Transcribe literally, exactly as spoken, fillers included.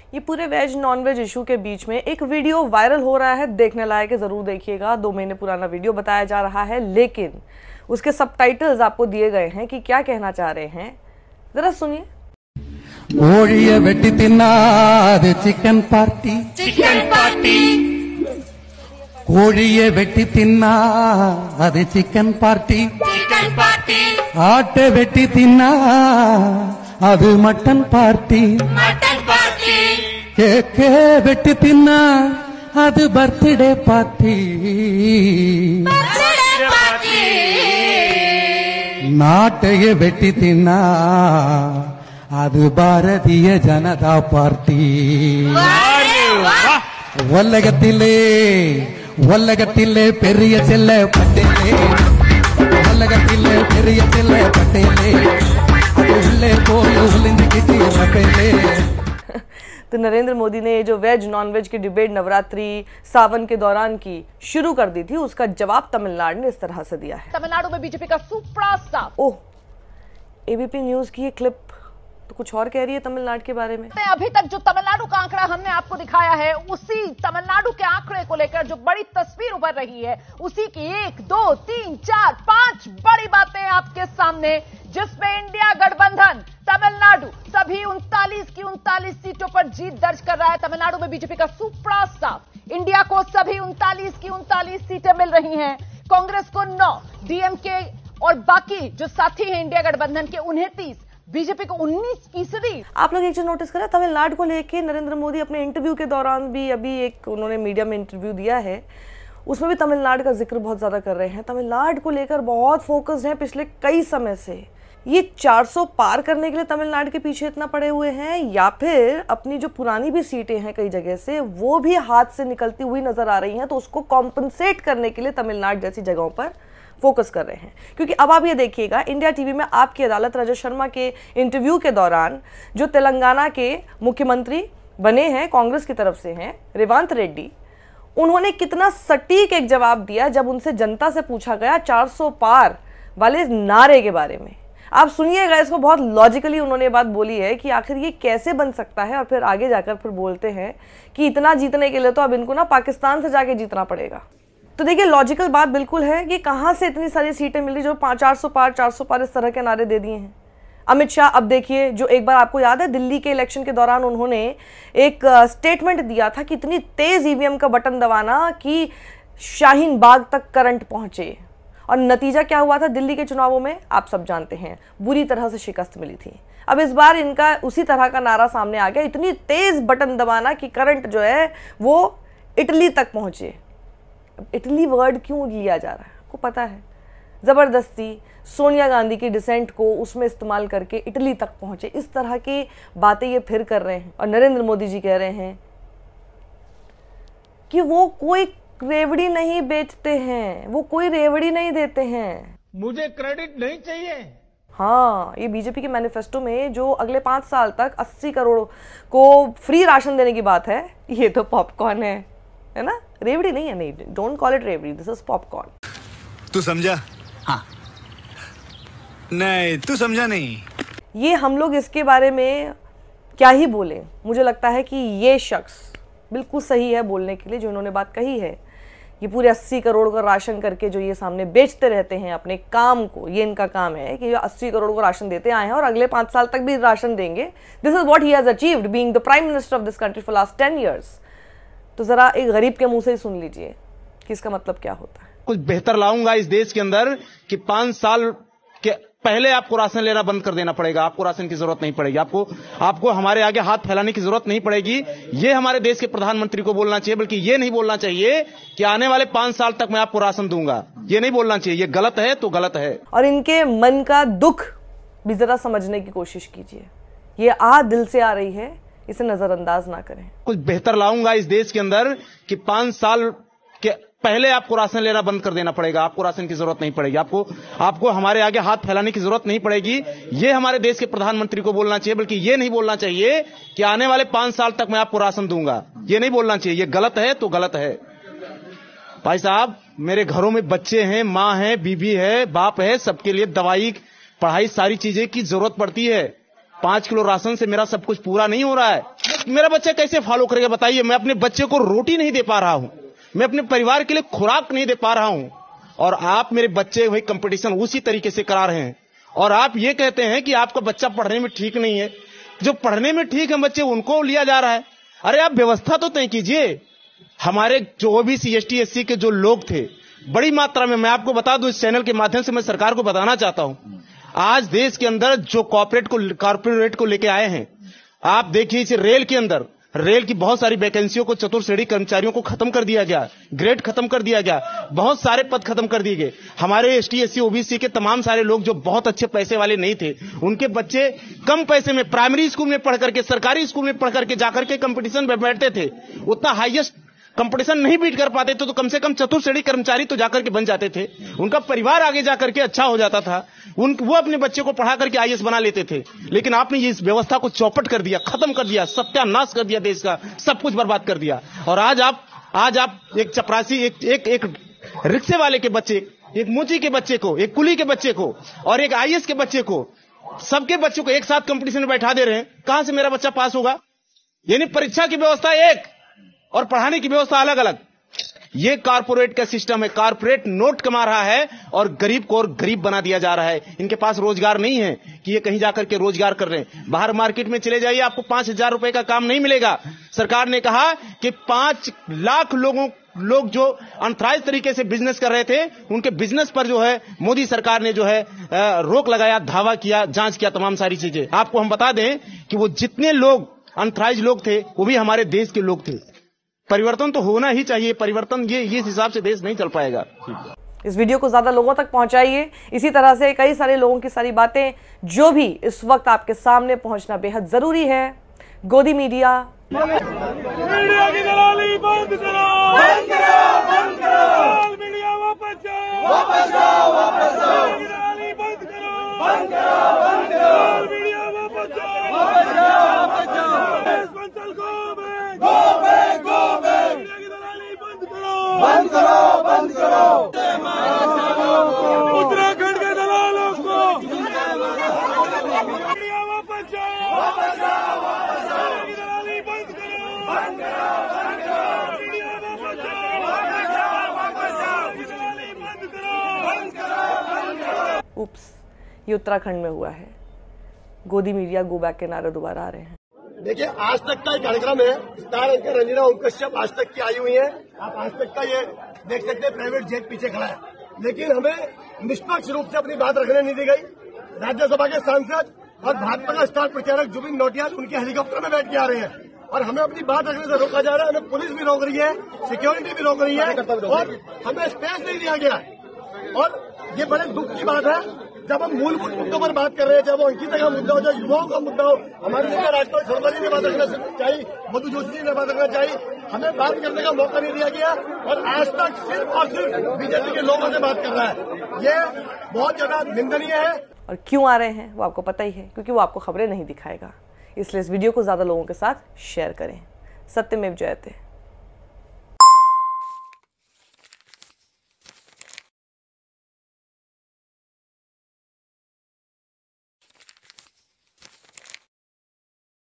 ये पूरे veg non veg issue के बीच में एक वीडियो वायरल हो रहा है, देखने लायक है, जरूर देखिएगा। दो महीने पुराना वीडियो बताया जा रहा है, लेकिन उसके सबटाइटल्स आपको दिए गए हैं कि क्या कहना चाह रहे हैं, जरा सुनिए। कोழிய வெட்டி தின்னாது चिकन पार्टी चिकन पार्टी कोழிய வெட்டி தின்னாது चिकन पार्टी चिकन पार्टी ஆட்டை வெட்டி தின்னா அது மட்டன் பார்ட்டி मटन पार्टी கேக்கே வெட்டி தின்னா அது பர்த்டே பார்ட்டி बर्थडे पार्टी நாட்டைய வெட்டி தின்னா அது பாரதிய ஜனதா பார்ட்டி अरे वाह உலகத்திலே உலகத்திலே பெரிய செல்ல பட்டேலே உலகத்திலே பெரிய செல்ல பட்டேலே அது உள்ளே போல ஒளிந்து கிட்டி ரப்பேலே। तो नरेंद्र मोदी ने जो वेज नॉन वेज की डिबेट नवरात्रि सावन के दौरान की शुरू कर दी थी, उसका जवाब तमिलनाडु ने इस तरह से दिया है। तमिलनाडु में बीजेपी का सुपरस्टार। ओह, एबीपी न्यूज की ये क्लिप तो कुछ और कह रही है तमिलनाडु के बारे में। अभी तक जो तमिलनाडु का आंकड़ा हमने आपको दिखाया है, उसी तमिलनाडु के आंकड़े को लेकर जो बड़ी तस्वीर उभर रही है, उसी की एक दो तीन चार पांच बड़ी बातें आपके सामने, जिसमें इंडिया गठबंधन तमिलनाडु सभी उनतालीस की उनतालीस सीटों पर जीत दर्ज कर रहा है। तमिलनाडु में बीजेपी का सुपरस्टार। इंडिया को सभी उनतालीस की उनतालीस सीटें मिल रही हैं, कांग्रेस को नौ, डीएमके और बाकी जो साथी हैं इंडिया गठबंधन के उन्हें तीस, बीजेपी को उन्नीस फीसदी। आप लोग एक चीज नोटिस करें, तमिलनाडु को लेके नरेंद्र मोदी अपने इंटरव्यू के दौरान भी, अभी एक उन्होंने मीडिया में इंटरव्यू दिया है, उसमें भी तमिलनाडु का जिक्र बहुत ज्यादा कर रहे हैं। तमिलनाडु को लेकर बहुत फोकस्ड है पिछले कई समय से। ये चार सौ पार करने के लिए तमिलनाडु के पीछे इतना पड़े हुए हैं, या फिर अपनी जो पुरानी भी सीटें हैं कई जगह से, वो भी हाथ से निकलती हुई नजर आ रही हैं, तो उसको कॉम्पनसेट करने के लिए तमिलनाडु जैसी जगहों पर फोकस कर रहे हैं। क्योंकि अब आप ये देखिएगा, इंडिया टीवी में आपकी अदालत राजा शर्मा के इंटरव्यू के दौरान जो तेलंगाना के मुख्यमंत्री बने हैं, कांग्रेस की तरफ से हैं, रेवंत रेड्डी, उन्होंने कितना सटीक एक जवाब दिया जब उनसे जनता से पूछा गया चार सौ पार वाले नारे के बारे में। आप सुनिएगा इसको, बहुत लॉजिकली उन्होंने बात बोली है कि आखिर ये कैसे बन सकता है, और फिर आगे जाकर फिर बोलते हैं कि इतना जीतने के लिए तो अब इनको ना पाकिस्तान से जाके जीतना पड़ेगा। तो देखिए, लॉजिकल बात बिल्कुल है कि कहां से इतनी सारी सीटें मिली जो चार सौ पार चार सौ पार इस तरह के नारे दे दिए हैं। अमित शाह, अब देखिए, जो एक बार आपको याद है दिल्ली के इलेक्शन के दौरान उन्होंने एक स्टेटमेंट दिया था कि इतनी तेज ईवीएम का बटन दबाना कि शाहीन बाग तक करंट पहुंचे, और नतीजा क्या हुआ था दिल्ली के चुनावों में आप सब जानते हैं, बुरी तरह से शिकस्त मिली थी। अब इस बार इनका उसी तरह का नारा सामने आ गया, इतनी तेज बटन दबाना कि करंट जो है वो इटली तक पहुंचे। इटली वर्ड क्यों लिया जा रहा है आपको पता है? जबरदस्ती सोनिया गांधी की डिसेंट को उसमें इस्तेमाल करके इटली तक पहुंचे, इस तरह की बातें ये फिर कर रहे हैं। और नरेंद्र मोदी जी कह रहे हैं कि वो कोई रेवड़ी नहीं बेचते हैं, वो कोई रेवड़ी नहीं देते हैं, मुझे क्रेडिट नहीं चाहिए। हाँ, ये बीजेपी के मैनिफेस्टो में जो अगले पांच साल तक अस्सी करोड़ को फ्री राशन देने की बात है, ये तो पॉपकॉर्न है, है ना? रेवड़ी नहीं है, नहीं, don't call it revdi, this is popcorn. तू समझा? हाँ। नहीं, तू समझा नहीं। ये हम लोग इसके बारे में क्या ही बोले, मुझे लगता है कि ये शख्स बिल्कुल सही है बोलने के लिए जो इन्होंने बात कही है। ये पूरे अस्सी करोड़ का राशन करके जो ये सामने बेचते रहते हैं अपने काम को, ये इनका काम है कि ये अस्सी करोड़ को राशन देते आए हैं और अगले पांच साल तक भी राशन देंगे। This is what he has achieved being the prime minister of this country for last ten years. तो जरा एक गरीब के मुंह से ही सुन लीजिए कि इसका मतलब क्या होता है। कुछ बेहतर लाऊंगा इस देश के अंदर कि पांच साल के पहले आपको राशन लेना बंद कर देना पड़ेगा, आपको राशन की जरूरत नहीं पड़ेगी, आपको आपको हमारे आगे हाथ फैलाने की जरूरत नहीं पड़ेगी। ये हमारे देश के प्रधानमंत्री को बोलना चाहिए, बल्कि ये नहीं बोलना चाहिए कि आने वाले पांच साल तक मैं आपको राशन दूंगा, ये नहीं बोलना चाहिए। ये गलत है तो गलत है। और इनके मन का दुख भी जरा समझने की कोशिश कीजिए, ये आ दिल से आ रही है, इसे नजरअंदाज ना करें। कुछ बेहतर लाऊंगा इस देश के अंदर कि पांच साल के पहले आपको राशन लेना बंद कर देना पड़ेगा, आपको राशन की जरूरत नहीं पड़ेगी, आपको आपको हमारे आगे हाथ फैलाने की जरूरत नहीं पड़ेगी। ये हमारे देश के प्रधानमंत्री को बोलना चाहिए, बल्कि ये नहीं बोलना चाहिए कि आने वाले पांच साल तक मैं आपको राशन दूंगा, ये नहीं बोलना चाहिए। ये गलत है तो गलत है। भाई साहब, मेरे घरों में बच्चे हैं, माँ है, बीबी है, बाप है, सबके लिए दवाई, पढ़ाई, सारी चीजें की जरूरत पड़ती है। पांच किलो राशन से मेरा सब कुछ पूरा नहीं हो रहा है। मेरा बच्चा कैसे फॉलो करेगा बताइए? मैं अपने बच्चे को रोटी नहीं दे पा रहा हूं, मैं अपने परिवार के लिए खुराक नहीं दे पा रहा हूं, और आप मेरे बच्चे वही कंपटीशन उसी तरीके से करा रहे हैं। और आप ये कहते हैं कि आपका बच्चा पढ़ने में ठीक नहीं है। जो पढ़ने में ठीक है बच्चे उनको लिया जा रहा है। अरे आप व्यवस्था तो तय कीजिए। हमारे जो ओबीसी एसटी एससी के जो लोग थे बड़ी मात्रा में, मैं आपको बता दूं, इस चैनल के माध्यम से मैं सरकार को बताना चाहता हूं, आज देश के अंदर जो कॉर्पोरेट को कॉर्पोरेट को लेके आए हैं, आप देखिए इस रेल के अंदर रेल की बहुत सारी वैकेंसियों को, चतुर्थ श्रेणी कर्मचारियों को खत्म कर दिया गया, ग्रेड खत्म कर दिया गया, बहुत सारे पद खत्म कर दिए गए। हमारे एसटी एससी ओबीसी के तमाम सारे लोग जो बहुत अच्छे पैसे वाले नहीं थे, उनके बच्चे कम पैसे में प्राइमरी स्कूल में पढ़ करके, सरकारी स्कूल में पढ़ करके जाकर के कंपटीशन में बैठते थे। उतना हाईएस्ट कंपटीशन नहीं बीट कर पाते थे तो कम से कम चतुर्थ श्रेणी कर्मचारी तो जाकर के बन जाते थे, उनका परिवार आगे जाकर के अच्छा हो जाता था, उन वो अपने बच्चे को पढ़ा करके आईएएस बना लेते थे। लेकिन आपने ये इस व्यवस्था को चौपट कर दिया, खत्म कर दिया, सत्यानाश कर दिया, देश का सब कुछ बर्बाद कर दिया। और आज आप आज आप एक चपरासी, एक एक एक रिक्शे वाले के बच्चे, एक मोची के बच्चे को, एक कुली के बच्चे को और एक आईएएस के बच्चे को, सबके बच्चों को एक साथ कंपटीशन में बैठा दे रहे हैं। कहां से मेरा बच्चा पास होगा? यानी परीक्षा की व्यवस्था एक और पढ़ाने की व्यवस्था अलग अलग। ये कारपोरेट का सिस्टम है। कारपोरेट नोट कमा रहा है और गरीब को और गरीब बना दिया जा रहा है। इनके पास रोजगार नहीं है कि ये कहीं जाकर के रोजगार कर रहे हैं। बाहर मार्केट में चले जाइए, आपको पांच हजार रुपए का काम नहीं मिलेगा। सरकार ने कहा कि पांच लाख लोगों लोग जो अनथराइज तरीके से बिजनेस कर रहे थे, उनके बिजनेस पर जो है मोदी सरकार ने जो है रोक लगाया, धावा किया, जांच किया, तमाम सारी चीजें। आपको हम बता दें कि वो जितने लोग अनथराइज लोग थे वो भी हमारे देश के लोग थे। परिवर्तन तो होना ही चाहिए। परिवर्तन ये इस हिसाब से देश नहीं चल पाएगा। इस वीडियो को ज्यादा लोगों तक पहुंचाइए। इसी तरह से कई सारे लोगों की सारी बातें जो भी इस वक्त आपके सामने पहुंचना बेहद जरूरी है। गोदी मीडिया मीडिया की दलाली बंद करो, बंद करो, बंद करो, मीडिया वापस जाओ, वापस जाओ, वापस जाओ, दलाली बंद करो, बंद करो, बंद करो, मीडिया वापस जाओ, वापस जाओ, वापस जाओ, देश Bansal go back, go back, go back, media की दलाली बंद करो, बंद करो, बंद करो, उत्तराखंड के दलालों को मीडिया वापस जाओ, वापस जाओ, वापस जाओ, दलाली बंद करो, बंद करो, बंद करो, मीडिया वापस जाओ, वापस जाओ, वापस जाओ, दलाली बंद करो, बंद करो, बंद करो। उप्स, ये उत्तराखंड में हुआ है। गोदी मीडिया गो बैक के नारे दोबारा आ रहे हैं। देखिए, आज तक का कार्यक्रम है। स्टार एंकर रंजना ओम कश्यप आज तक की आई हुई है। आप आज तक का ये देख सकते हैं, प्राइवेट जेट पीछे खड़ा है। लेकिन हमें निष्पक्ष रूप से अपनी बात रखने नहीं दी गई। राज्यसभा के सांसद और भाजपा का स्टार प्रचारक जुबिन नौटियाल उनके हेलीकॉप्टर में बैठ के आ रहे हैं और हमें अपनी बात रखने से रोका जा रहा है। हमें पुलिस भी रोक रही है, सिक्योरिटी भी रोक रही है और हमें स्पेस नहीं दिया गया। और ये बड़े दुख की बात है जब हम मूलभूत मुद्दों पर बात कर रहे हैं, चाहे वो अंकिता का मुद्दा हो, चाहे युवाओं का मुद्दा हो। हमारे नेता राजपाल शर्मा जी ने बात रखना चाहिए, मधु जोशी जी ने बात रखना चाहिए। हमें बात करने का मौका नहीं दिया गया और आज तक सिर्फ और सिर्फ बीजेपी के लोगों से बात कर रहा है। ये बहुत ज्यादा निंदनीय है। और क्यों आ रहे हैं वो आपको पता ही है, क्योंकि वो आपको खबरें नहीं दिखाएगा। इसलिए इस वीडियो को ज्यादा लोगों के साथ शेयर करें। सत्यमेव जयते।